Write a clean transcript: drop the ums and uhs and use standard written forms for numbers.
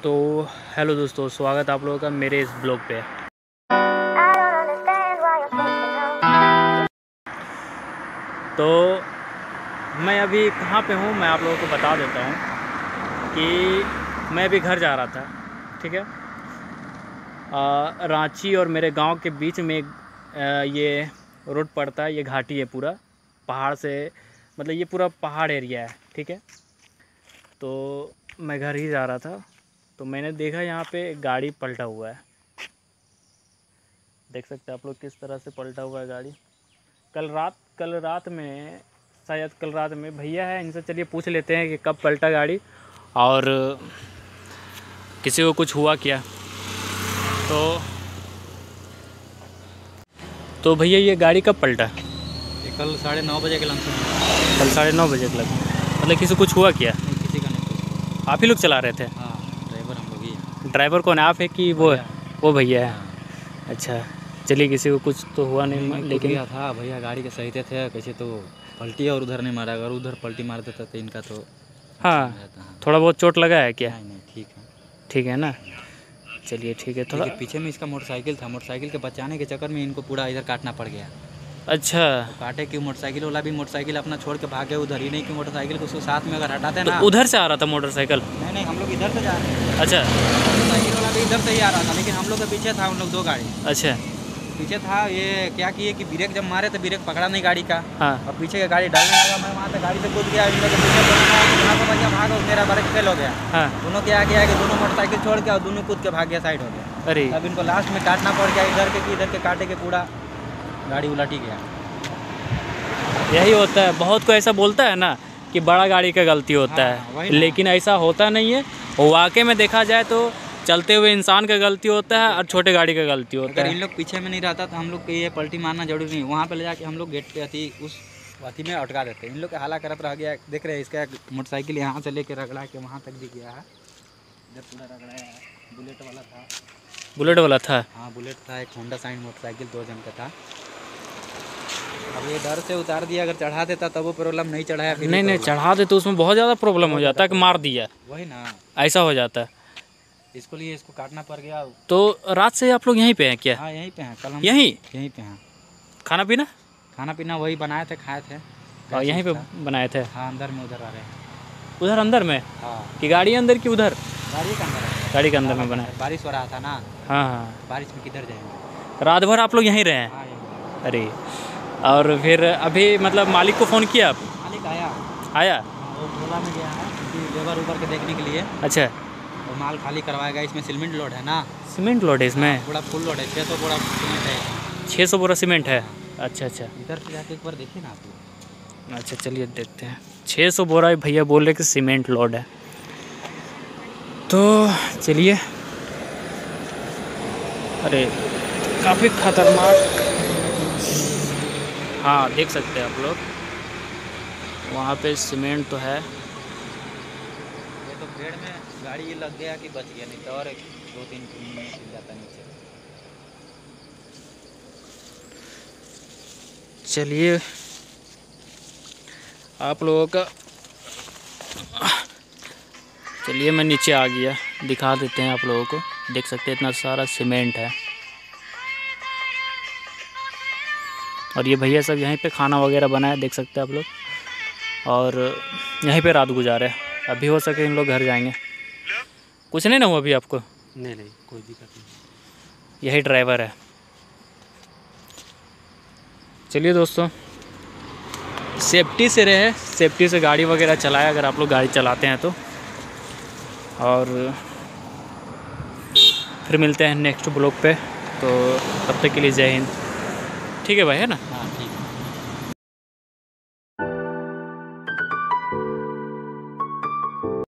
तो हेलो दोस्तों, स्वागत है आप लोगों का मेरे इस ब्लॉग पे। तो मैं अभी कहाँ पे हूँ मैं आप लोगों को बता देता हूँ कि मैं अभी घर जा रहा था। ठीक है, रांची और मेरे गांव के बीच में ये रोड पड़ता है। ये घाटी है, पूरा पहाड़ से, मतलब ये पूरा पहाड़ एरिया है। ठीक है, तो मैं घर ही जा रहा था तो मैंने देखा यहाँ पे गाड़ी पलटा हुआ है। देख सकते हैं आप लोग किस तरह से पलटा हुआ है गाड़ी। कल रात में, शायद कल रात में भैया है, इनसे चलिए पूछ लेते हैं कि कब पलटा गाड़ी और किसी को कुछ हुआ क्या। तो भैया ये गाड़ी कब पलटा? ये कल 9:30 बजे के लमसम। कल 9:30 बजे के लगभग, मतलब किसी को कुछ हुआ क्या? नहीं, किसी का नहीं। आप ही लोग चला रहे थे? हाँ, ड्राइवर हम लोग ही हैं। ड्राइवर कौन है, आप है कि वो भैया है? अच्छा, चलिए किसी को कुछ तो हुआ नहीं, लेकिन गया था भैया गाड़ी के सही थे कैसे तो पलटी और उधर नहीं मारा। अगर उधर पलटी मार देता तो इनका तो हाँ थोड़ा बहुत चोट लगा है क्या? नहीं, ठीक है। ठीक है ना, चलिए ठीक है। थोड़ा पीछे में इसका मोटरसाइकिल था, मोटरसाइकिल के बचाने के चक्कर में इनको पूरा इधर काटना पड़ गया। अच्छा, तो काटे कि मोटरसाइकिल वाला भी मोटरसाइकिल अपना छोड़ के भागे उधर ही, नहीं कि मोटरसाइकिल को उसको साथ में अगर हटाते ना। तो उधर से आ रहा था मोटरसाइकिल? नहीं, हम लोग इधर से जा रहे हैं। अच्छा, मोटरसाइकिल वाला भी इधर से ही आ रहा था, लेकिन हम लोग के पीछे था उन लोग 2 गाड़ी अच्छा, पीछे था। ये क्या किए कि ब्रेक जब मारे तो ब्रेक पकड़ा नहीं गाड़ी का। हाँ और पीछे का गाड़ी डालने लगा, मैं वहाँ से गाड़ी से कूद गया। इन लोग के पीछे दोनों को बचा भागा, मेरा ब्रेक फेल हो गया। हाँ, दोनों क्या किया कि दोनों मोटरसाइकिल छोड़ के और दोनों कूद के भाग गया, साइड हो गया। अरे अब इनको लास्ट में काटना पड़ गया इधर के काटे के पूरा गाड़ी उलट ही गया। यही होता है, बहुत को ऐसा बोलता है ना कि बड़ा गाड़ी का गलती होता हाँ, है, लेकिन ऐसा होता नहीं है। वाकई में देखा जाए तो चलते हुए इंसान का गलती होता है और छोटे गाड़ी का गलती होता अगर है। इन लोग पीछे में नहीं रहता तो हम लोग को ये पलटी मारना जरूरी नहीं। वहाँ पे ले जाके हम लोग गेट पे अति उस अति में अटका देते। इन लोग का हाला करत रह गया। देख रहे हैं, इसका मोटरसाइकिल यहाँ से लेके रगड़ा के वहाँ तक भी गया है। इधर पूरा रगड़ाया है। बुलेट वाला था। बुलेट वाला था? हाँ, बुलेट था। एक होंडा साइन मोटरसाइकिल 2 जन का था। अब ये डर से उतार दिया, अगर चढ़ा देता तब वो प्रॉब्लम, नहीं चढ़ाया फिर नहीं चढ़ा दे तो उसमें बहुत ज़्यादा प्रॉब्लम हो जाता है कि मार दिया, वही ना, ऐसा हो जाता है। इसको लिए इसको काटना पड़ गया। तो रात से आप लोग यहीं पे हैं क्या? हाँ, यहीं पे हैं। कल हम यहीं पे हैं। खाना पीना वही बनाए थे, खाए थे। और यहीं पे बनाए थे? हाँ, अंदर में उधर आ रहे हैं। उधर अंदर में? हाँ, कि गाड़ी अंदर की उधर? गाड़ी के अंदर है। गाड़ी के अंदर में बनाए। बारिश हो रहा था ना। हाँ हाँ, बारिश में किधर जाएंगे। रात भर आप लोग यहीं रहे हैं? हाँ, यहीं। अरे, और फिर अभी मतलब मालिक को फ़ोन किया आप? मालिक आया? हाँ, वो ओला में गया है लेबर ऊपर के देखने के लिए। अच्छा, और माल खाली करवाएगा। इसमें सीमेंट लोड है ना। सीमेंट लोड है इसमें? पूरा फुल लोड है। 600 बोरा सीमेंट है। 600 बोरा सीमेंट है? अच्छा अच्छा, इधर से जाके एक बार देखिए ना आप लोग। अच्छा चलिए देखते हैं। 600 बोरा भैया बोल रहे कि सीमेंट लोड है, तो चलिए। अरे काफ़ी खतरनाक। हाँ, देख सकते हैं आप लोग, वहाँ पे सीमेंट तो है। ये तो पेड़ में गाड़ी लग गया कि बच गया, नहीं तो और 2-3 मिनट मिल जाता नीचे। चलिए आप लोगों का, चलिए मैं नीचे आ गया, दिखा देते हैं आप लोगों को। देख सकते हैं इतना सारा सीमेंट है। और ये भैया सब यहीं पे खाना वगैरह बनाए, देख सकते हैं आप लोग, और यहीं पे रात गुजारे। अभी हो सके इन लोग घर जाएंगे। कुछ नहीं ना हुआ अभी आपको? नहीं, कोई दिक्कत नहीं। यही ड्राइवर है। चलिए दोस्तों, सेफ्टी से रहे, सेफ्टी से गाड़ी वगैरह चलाए अगर आप लोग गाड़ी चलाते हैं तो। और फिर मिलते हैं नेक्स्ट ब्लॉग पे, तो तब तक के लिए जय हिंद। ठीक है भाई, है ना? हाँ, ठीक है।